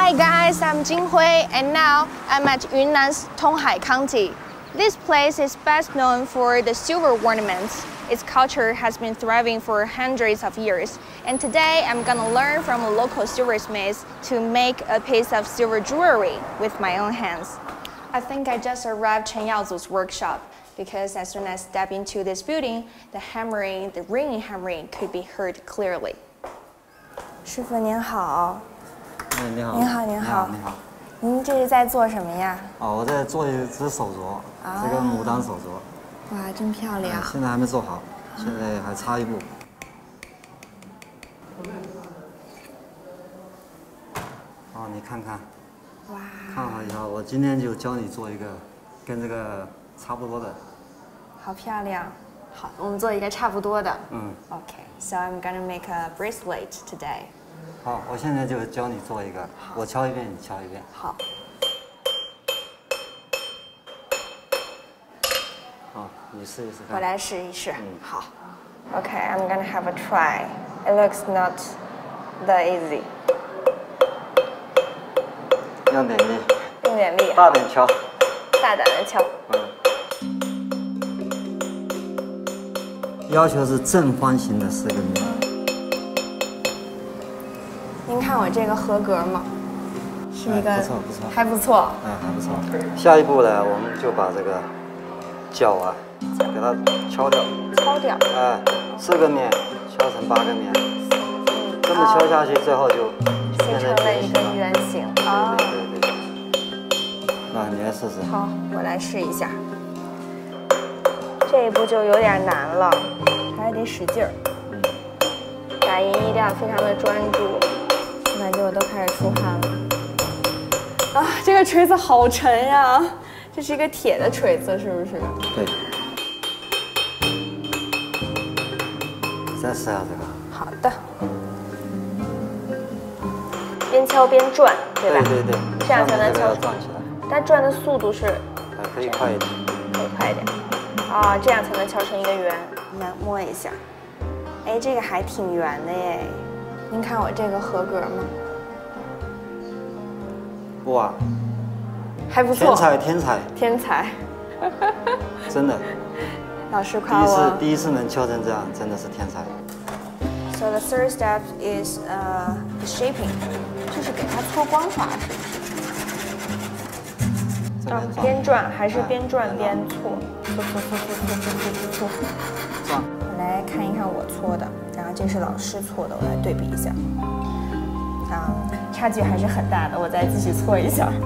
Hi guys, I'm Jinhui, and now I'm at Yunnan's Tonghai County. This place is best known for the silver ornaments. Its culture has been thriving for hundreds of years, and today I'm gonna learn from a local silversmith to make a piece of silver jewelry with my own hands. I think I just arrived Chen Yaozu's workshop because as soon as I step into this building, the hammering, the ringing hammering could be heard clearly. 师傅您好。 你好。 您好，您好。 你好。 您这是在做什么呀？ 哦，我在做一只手镯，这个牡丹手镯。 哇，真漂亮。 现在还没做好，现在还差一步。哦，你看看。哇。看好以后，我今天就教你做一个跟这个差不多的。 好漂亮。好，我们做一个差不多的。 嗯。 Okay, so I'm gonna make a bracelet today. 好，我现在就教你做一个，我敲一遍，你敲一遍。 好。 好，你试一试看。 我来试一试。好。Okay, I'm gonna have a try. It looks not that easy. 用点力。 用点力。 大点敲。 大胆的敲。 要求是正方形的4个面。 您看我这个合格吗？是一个不错不错， 还不错。 还不错。下一步呢，我们就把这个角啊，给它敲掉。 敲掉。 4个面敲成8个面，这么敲下去，最后就形成了一个圆形。啊。 对。那你来试试。 好，我来试一下。这一步就有点难了，还得使劲儿。打印一定要非常的专注。我感觉我都开始出汗了。啊，这个锤子好沉呀！这是一个铁的锤子，是不是？ 对。再试下这个。 好的。边敲边转，对吧？ 对。 这样才能敲转起来。 但转的速度是？ 可以快一点。 可以快一点。啊，这样才能敲成一个圆。来摸一下，哎，这个还挺圆的耶。您看我这个合格吗？ 哇， 还不错。 天才。真的。 老师夸我。 第一次能敲成这样，真的是天才。 So the third step is the shaping， 就是给它搓光滑，是不是？边转还是边转边搓？搓。我来看一看我搓的，然后这是老师搓的，我来对比一下。差距还是很大的，我再继续搓一下。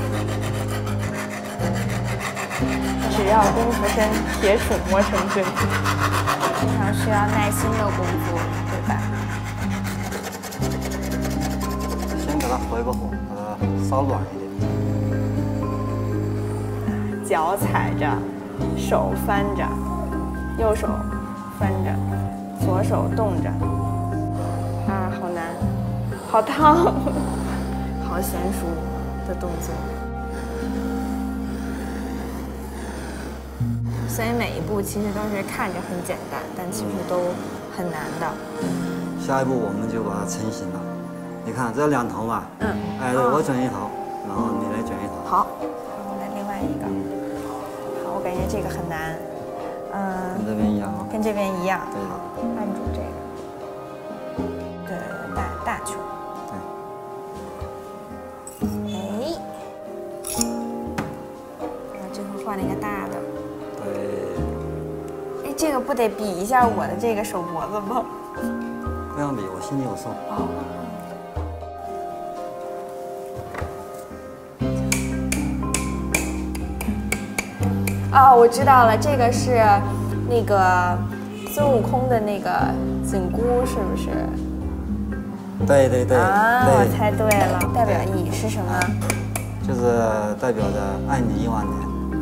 只要功夫深，铁杵磨成针，非常需要耐心的功夫，对吧？ 先给它回个火，把它烧软一点。 脚踩着，手翻着，右手翻着，左手动着。啊，好难，好烫，好娴熟的动作。所以每一步其实都是看着很简单，但其实都很难的。 下一步我们就把它成型了。你看这2头嘛，我卷一头，然后你来卷一头。 好，我来另外一个。好，我感觉这个很难。 跟这边一样。 跟这边一样。 对。 按住这个。对，大球。对。哎。我最后换了一个大的。对。哎，这个不得比一下我的这个手镯子吗？ 不用比，我心里有数。 哦，我知道了，这个是那个孙悟空的那个紧箍，是不是？ 对。 我猜对了，代表意义是什么？ 就是代表着爱你1万年。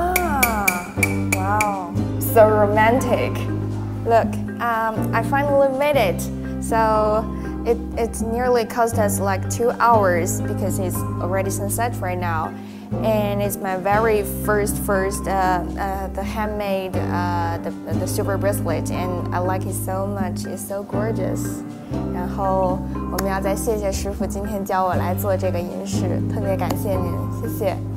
Wow, so romantic. Look, I finally made it. So it nearly cost us like 2 hours because it's already sunset right now. And it's my very first the handmade the silver bracelet, and I like it so much. It's so gorgeous. 然后我们要再谢谢师傅今天教我来做这个银饰，特别感谢您，谢谢。